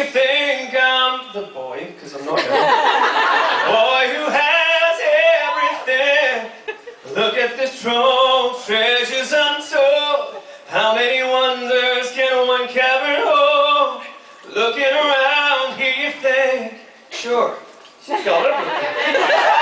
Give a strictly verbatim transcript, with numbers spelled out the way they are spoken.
you think I'm the boy, because I'm not young, boy who has everything. Look at this trove, treasures untold. How many wonders can one cavern hold? Looking around here you think, sure, she's got everything.